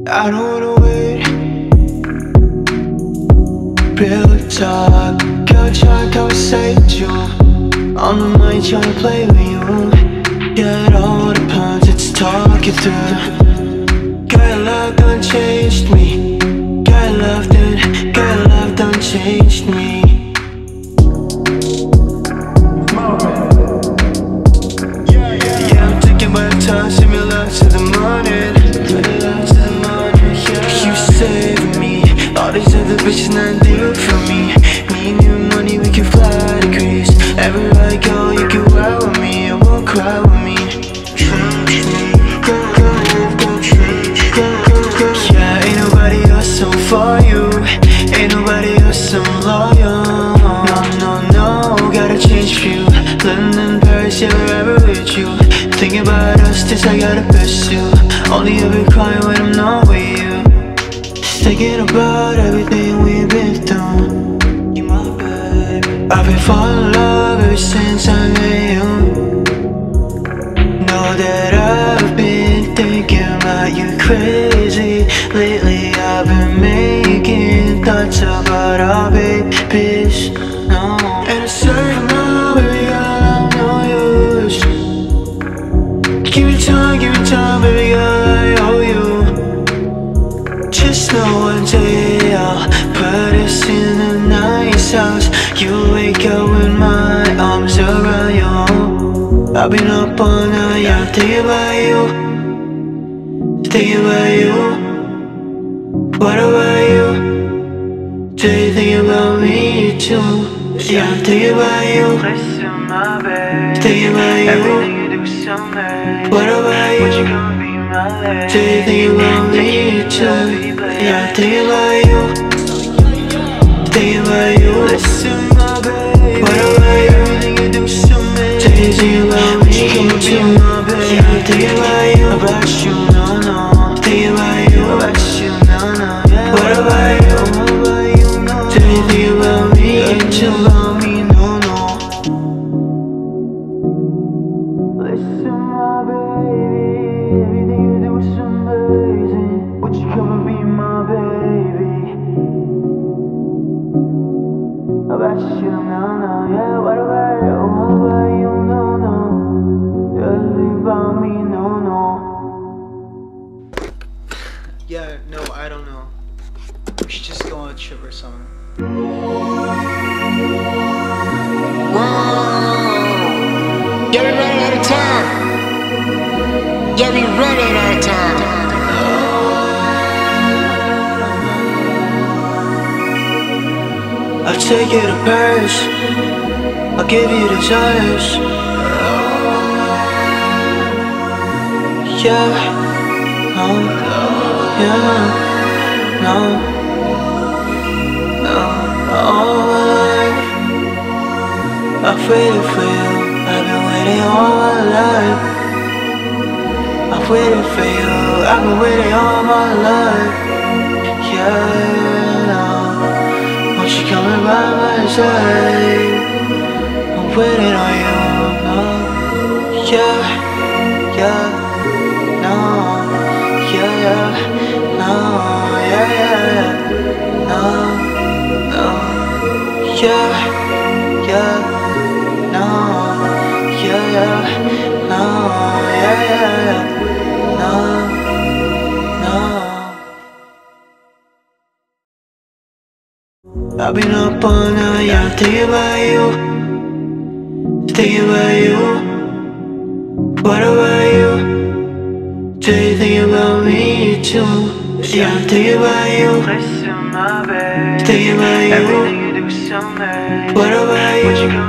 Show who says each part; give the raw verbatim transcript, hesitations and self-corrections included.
Speaker 1: I don't wanna wait. Real talk, girl, trying to conversate you. On the mind, trying to play with you. Get all the puns, it's talking through. Girl, love done changed me. Girl, love done, girl, love done changed me. Yeah, I'm taking my time, similar to the morning. You save me. All these other bitches not do it for me. Me and your money, we can fly to Greece. Everywhere I go, you can ride with me. You won't cry with me. Yeah, ain't nobody else I'm for you. Ain't nobody else I'm loyal. No, no, no, gotta change for you. Living in Paris, yeah, forever with you. Thinking about us, this I gotta pursue. Only ever crying when I'm not with you. Thinking about everything we've been through. You my baby. I've been falling in love ever since I met you. Know that I've been thinking about you crazy. Lately I've been making thoughts about our babies. No, and a certain now, baby girl, I'm no use. Give me time, give me time, baby girl, I owe you. Just know one day I'll put us in a nice house. You wake up with my arms around you. I've been up all night, yeah, thinking about you. Thinking about you. What about you? Do you think about me too? Yeah, I'm thinking about you. Listen, my babe. Thinking about you. Everything you do so nice. What about you? Would you come be my lady? Do you think about me too? Yeah, I'm thinking about you. Thinking about you. Listen, my baby. What about you? Everything you do so nice. Do you think about me? Would you come be my baby? Yeah, I'm thinking about you. About you, no, no. Thinking about you. About you, no, no. What about you? What about you? No. Do you think about me? Think about me? No, no. Listen, my baby, everything you do is amazing. Would you come and be my baby? About you, no, no. Yeah, what about you? What about you? No, no. Yeah, think about me? No, no. Yeah, no, I don't know. We should just go on a trip or something.
Speaker 2: Whoa! Yeah, we running out of time. Yeah, we running out of time.
Speaker 1: I'll take you to Paris. I'll give you desires. Yeah, no, yeah, no. All my life I've waited for you. I've been waiting all my life. I've waited for you. I've been waiting all my life. Yeah, no. Won't you come by my side? I'm waiting on you. No. Yeah, yeah, no. Yeah, yeah, no. Yeah, yeah, no. Yeah, yeah, no, yeah, yeah, no, yeah, yeah, no, no. I've been up all night, yeah, thinking about you. Thinking about you. What about you? Do you think about me too? Yeah, I'm thinking about you. Listen, my babe. Thinking about you. Everything you do so nice. What about you?